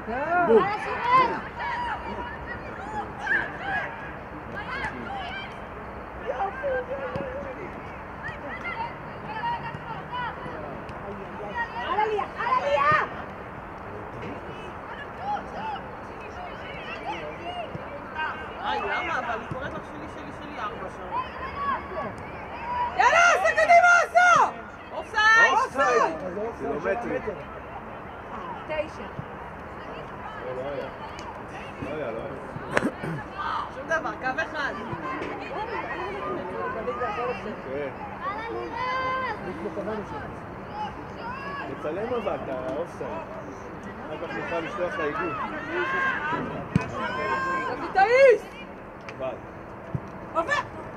בום. למה? אבל היא קוראת לך שלי 4 שעות. יאללה, עשה קדימה, עשה! אופסייד! אופסייד! קילומטרים. 9. לא היה. שום דבר, קו אחד. תצלם אבל את האופסייד. אחר כך נוכל לשלוח לאיגוד. קפיטאיסט! אבל. עובר!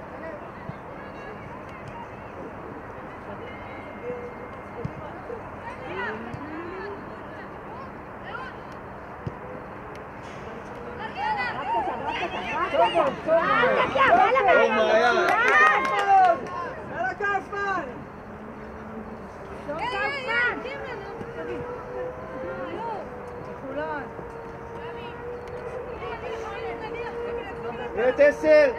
נט 10!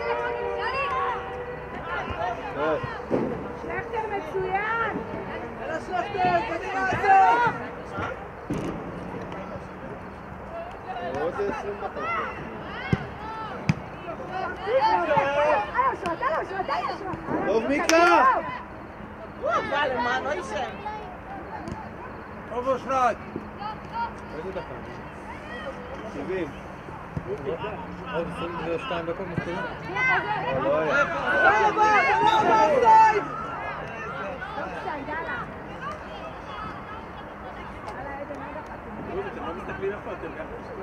שלכטר מצוין! יאללה שלכטר, קדימה עזור! עוד 20 דקות. טוב מיקה! בא למען, לא יישם. טוב אושרת! איזה דקה? 70. עוד 22 דקות מסתובבים. לא היה. אופסייד! אתם לא מסתכלים איפה אתם ככה?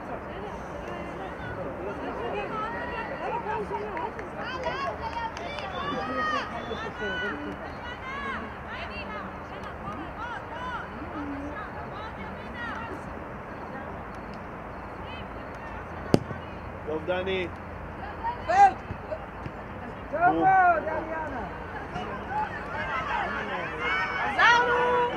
טוב דני. טוב מאוד, אליאנה. עזרנו!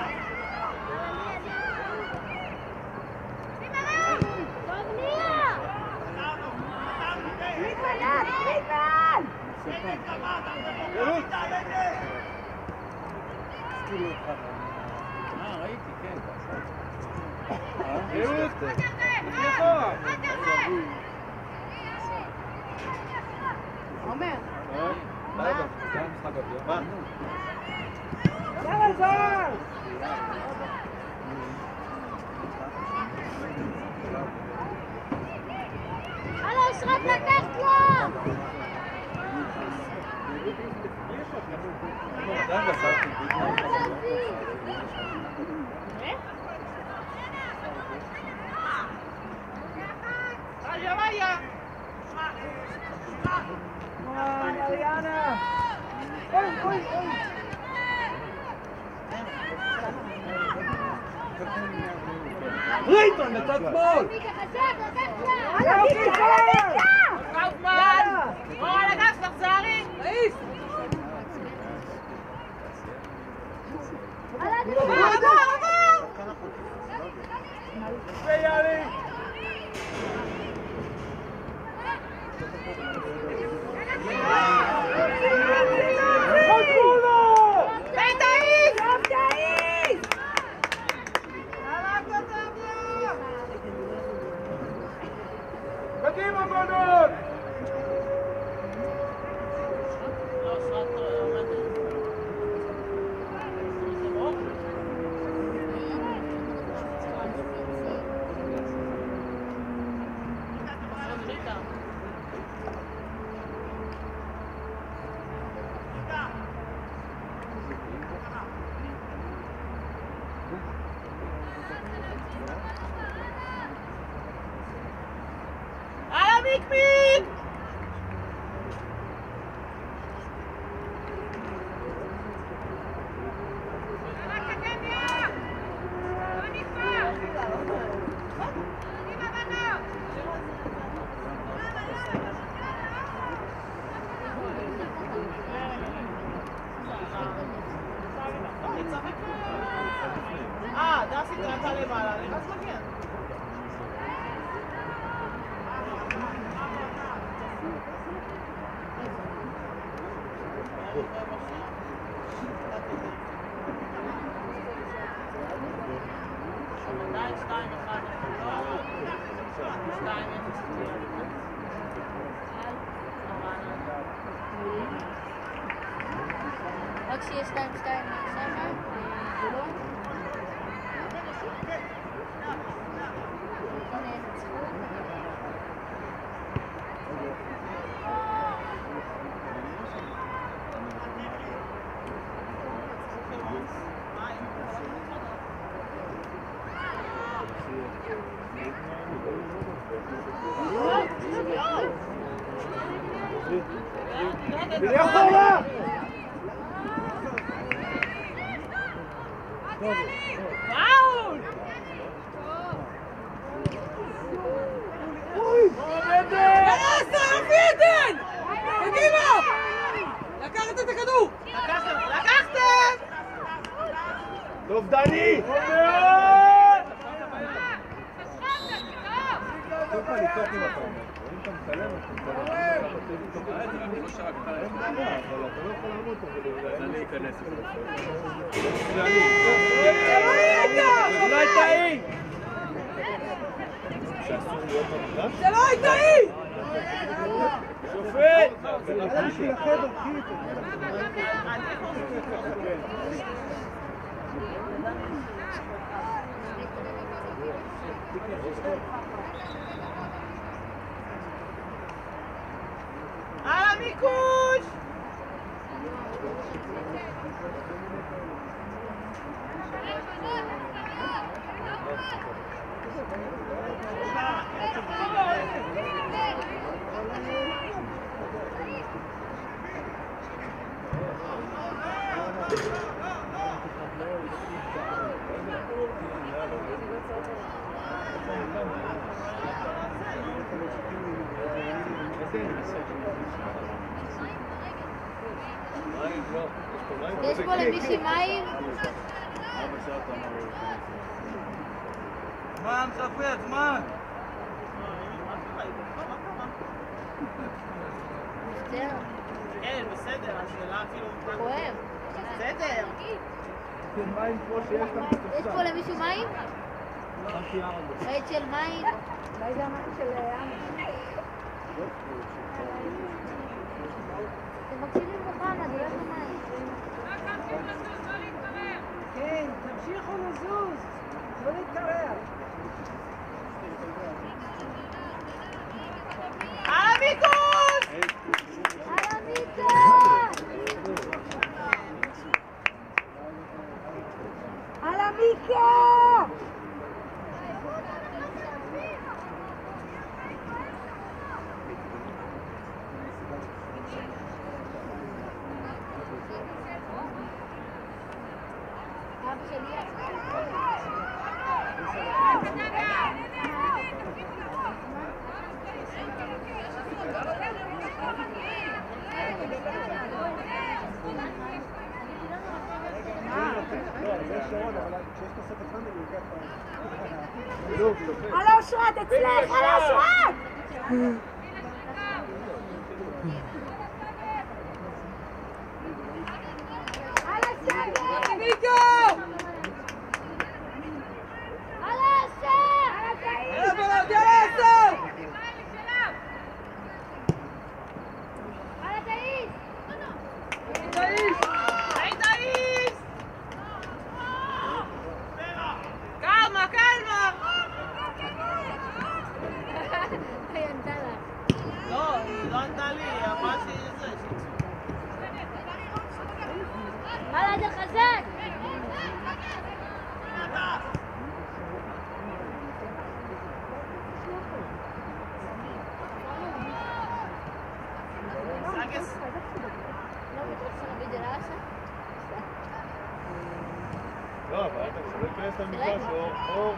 ראיתי, כן. עומר. מה? יאללה זוהר! הלו, אושרת לקחת לו! אליאנה! אוי, אוי, אוי! רייטון, בצד שמאל! הלו, קיצה! קאופמן! אור על הגב, תחזרי! ראיס! עבר! ויאלי! קדימה בנות! מיק! דסי טרקה למעלה, אני רק מגיע. רק שיהיה 2-2 שמה, גולון. הנה איזה צפות. תהיה אחורה! פאול! יאללה, יופי עדן! קדימה! לקחת את הכדור! לקחתם! טוב דני! טוב מה לצעוק עם הפעם. אם אתה מצלם, אין בעיה, אבל אתה לא יכול לעמוד פה ולהיכנס. להיכנס. אולי תאי! זה לא הייתה היא! שופט! הלכתי לחדר, קיטו. על המיקוש! יש פה למישהי מים? זמן, ספר, זמן! בסדר. כן, בסדר, השאלה כאילו... כואב. בסדר! יש פה למישהו מים? רייצ'ל מים? אולי זה המים של אמה. אתם מקשיבים מוחמד, יש לו מים. כן, תמשיכו לזוז, לא להתקרר. על המיקוש! על המיטה! על המיקה! על אושרת אצלך, על אושרת! על הסגר! מיקו! על העשר! יאללה בנות, יאללה עשר! על התאיס! תאיס! תאיס! קלמה, קלמה! היא ענתה לה. לא, היא לא ענתה לי, היא אמרה שהיא זה. הלאה, זה חזק! לא, אבל אתה שלא ייכנס למגרש או...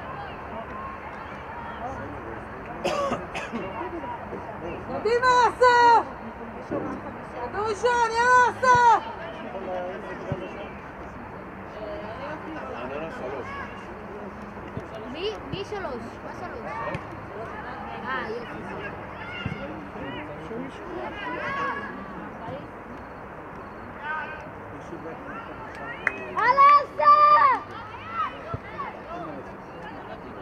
קדימה, אסף! כדור ראשון, יאללה, אסף! מי שלוש? מה שלוש? יופי. על העשר!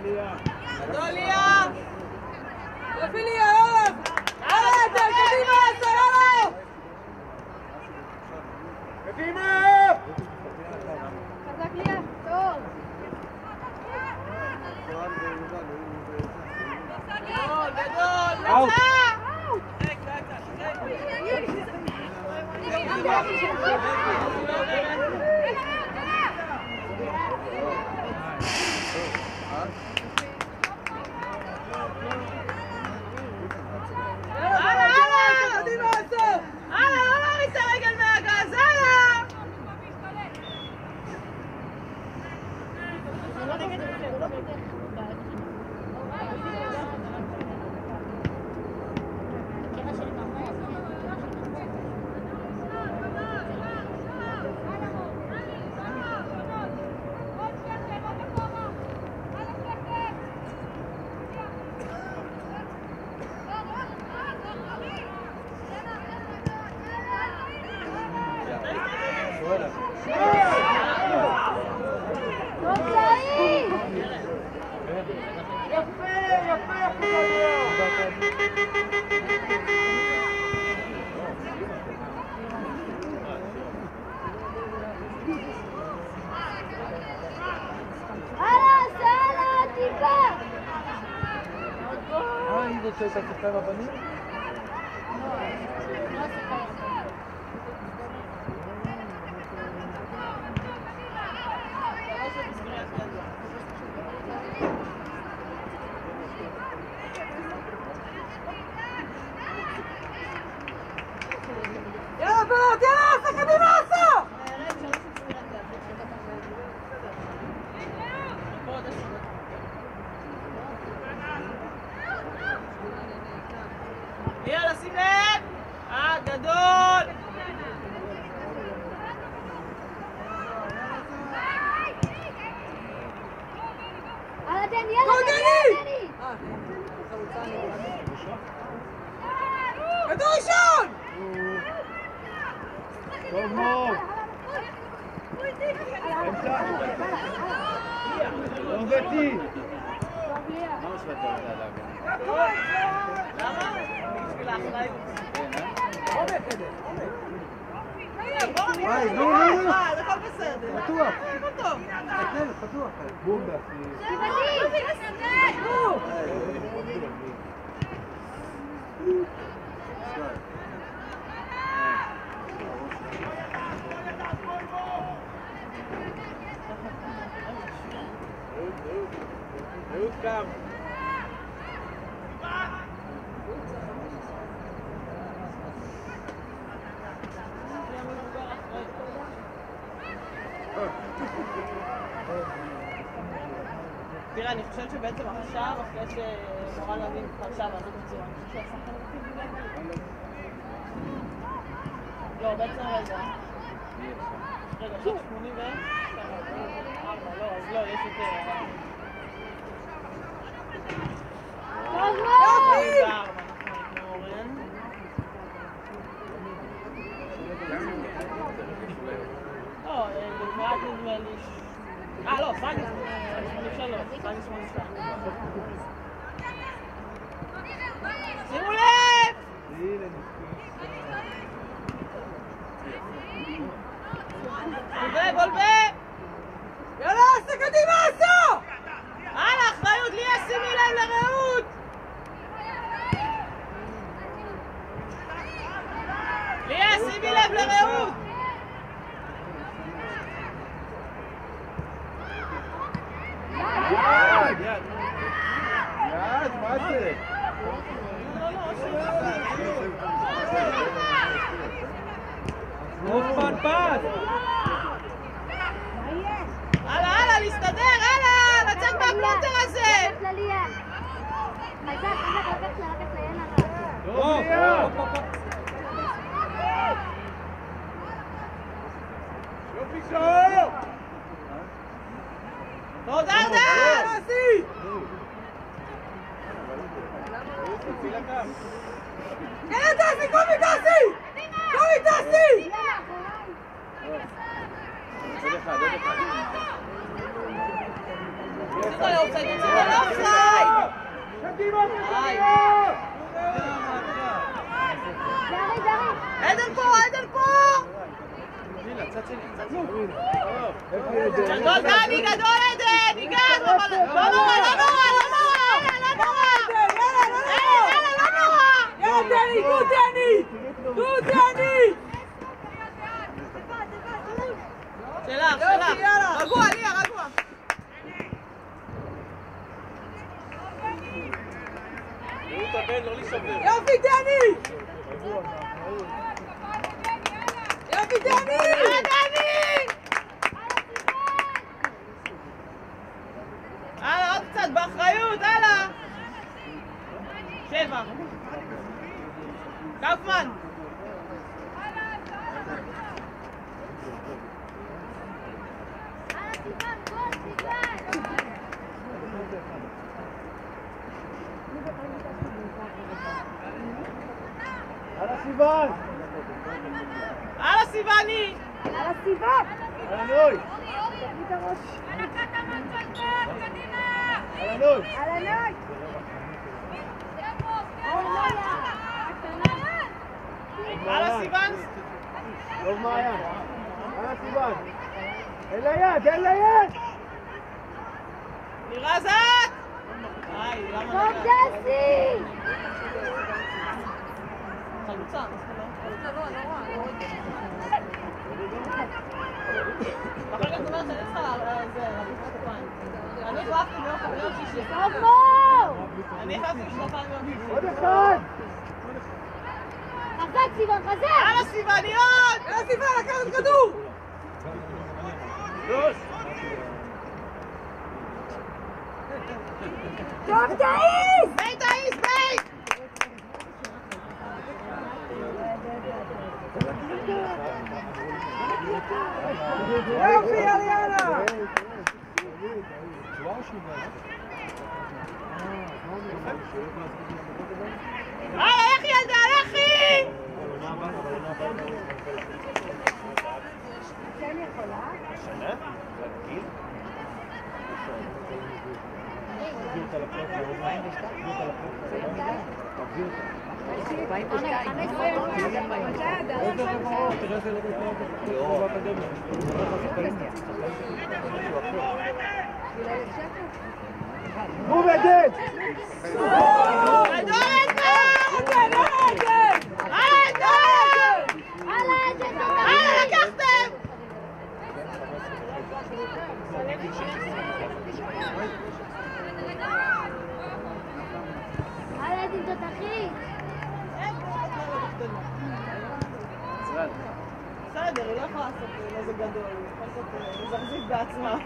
גדול ליה! יופי ליה, יואב! יאללה, יותר קדימה, סלאלו! קדימה! חזק ליה, טוב. גדול, גדול, נצא! שהייתה שחקן הבנים? יאללה בנות, יאללה, עשה קדימה, עשה! יאללה, שים לב! גדול! יאללה דני, יאללה דני! כדור ראשון! טוב מאוד! לא בטי! מה משווה אתה יודע להגן? למה? בשביל האחריות. זה הכל בסדר. פתוח! הכל טוב. כן, פתוח! בום דעתי. אהוד קם. תראה, אני חושבת שבעצם עכשיו, אחרי שמורן לוין פרשה ועזות בצורה, אני חושבת שהשחקן הכי לא, בעצם רגע. רגע, עכשיו 80 ו... לא, אז לא, יש יותר... טוב מאוד! לא, רק נדמה לי... לא, סגי 83, סגי 82. שימו לב! גולבה! יאללה, עשה קדימה, עשה! הלאה, אחריות, ליה, שימי לב לרעות! ליה, שימי לב לרעות! יד, מה זה? אופן פס! הלאה, להסתדר, הלאה! לצאת מהפלונטר הזה! לקח לליה. חזק, לקח ליאנה. טוב, ליה! יופי שור! תודה, דן! יאללה, תעשי! קומי, תעשי! קומי, תעשי! עוד אחד. זה לא יוצא, זה לא! עדן פה, עדן פה! גדול דני, גדול עדן! ניגש! לא נורא, לא נורא, לא נורא! יאללה, לא נורא! יאללה, דני, גו דני! גו דני! שלך, שלך! רגוע, ליה, רגוע! יופי דני! יופי דני! דני! הלאה, עוד קצת, באחריות, הלאה! 7 קאופמן! הלאה סיוון! הלאה סיווני! הלאה סיוון! הלאה נוי! הלאה נוי! הלאה נוי! הלאה סיוון! טוב מעיין! הלאה סיוון! אין לה יד! אין לה יד! נראה זק! למה טוב דסי! חלוצה, אחר כך אומרת שאני צריכה להביא כפיים. אני החלפתי ביום שישי. אני החלפתי בשנתיים ביום שישי. עוד אחד! חזק סיוון, חזק! הלאה סיווניות! יאללה סיוון, לקחת כדור! טוב תעיס! בית תעיס, בית! יופי אריאנה! לכי ילדה, לכי! כן יכולה? נו עדן! גדול עדן! עדן! הלאה, לקחתם! הלאה עדן תותחי! בסדר, היא לא יכולה לעשות איזה גדול, היא יכולה לעשות זרזית בעצמה.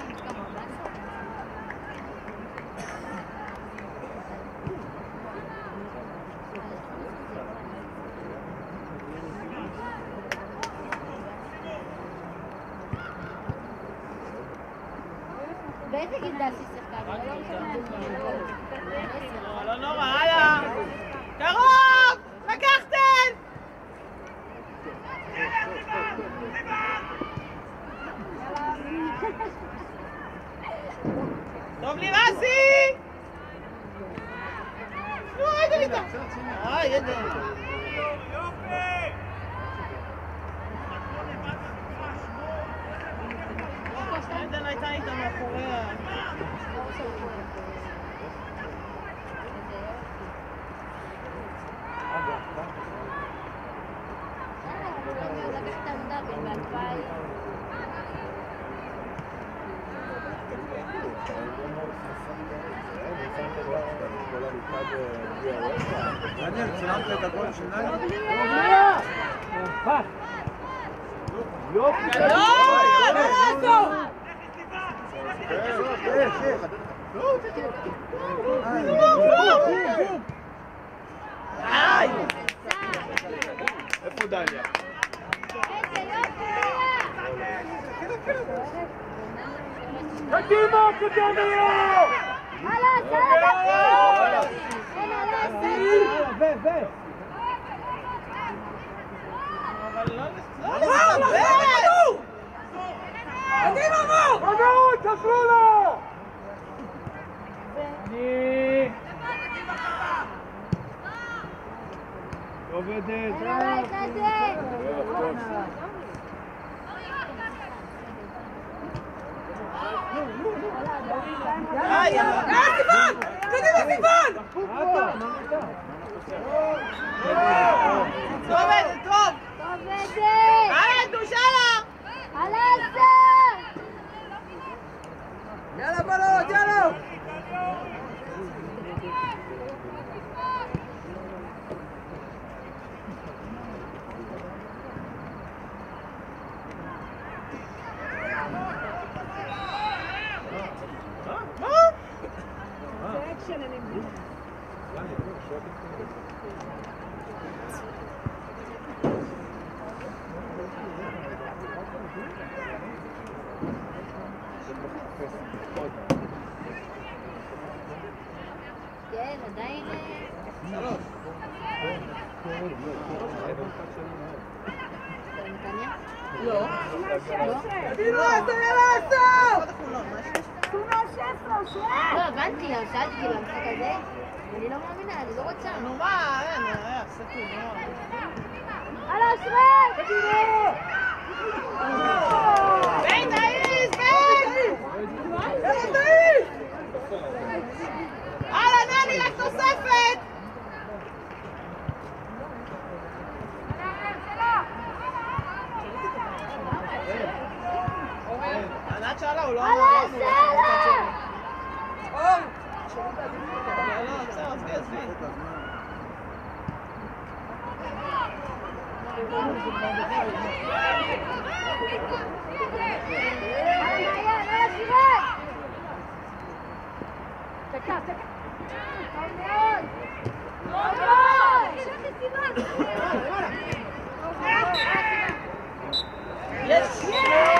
באיזה גיל דסי שיחקה? לא נורא, הלאה! קרוב! לקחתם! טוב לי רזי! נו, עדן איתה! עדן! עדן הייתה איתה מאחוריה. דניאל, צילמת את הגול של נאי? יופי! גדול! איפה דניה? קדימה, קדימה! הלאה, סלאם! אבל לא כדור! קדימה מור! מגעות, תעזרו לו! טוב עדן! הלאה, כזה! יאללה, סיבון! קדימה, סיבון! טוב, טוב! עובדת! הלאה, דושאלה! על 10! יאללה, בנות, יאללה! כן, עדיין... נתניה? לא. לא? קדימה, יאללה, עשר! לא, הבנתי, אבל שאלתי כאילו המשחק הזה. אני לא מאמינה, אני לא רוצה. נו מה, אין, סתום, נו. על 10! בן תאיז, בן! יאללה, תאיז! הלאה, נני, רק תוספת! ענת שאלה, הוא לא על 10! לא, בסדר, עזבי, עזבי. Yes!